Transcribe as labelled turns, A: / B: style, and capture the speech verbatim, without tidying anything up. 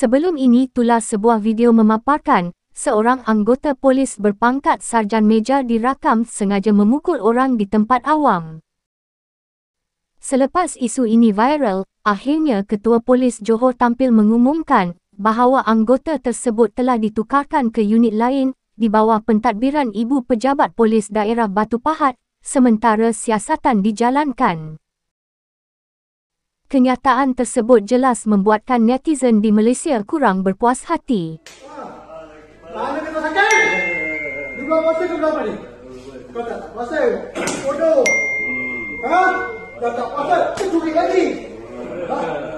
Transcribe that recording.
A: Sebelum ini tular sebuah video memaparkan, seorang anggota polis berpangkat sarjan meja dirakam sengaja memukul orang di tempat awam. Selepas isu ini viral, akhirnya Ketua Polis Johor tampil mengumumkan bahawa anggota tersebut telah ditukarkan ke unit lain di bawah pentadbiran Ibu Pejabat Polis Daerah Batu Pahat, sementara siasatan dijalankan. Kenyataan tersebut jelas membuatkan netizen di Malaysia kurang berpuas hati.
B: Mana kata sakit? Dia bilang puasa ke berapa ni? Kau tak puasa? Bodoh. Ha? Dah tak puasa, dia curi lagi. Ha?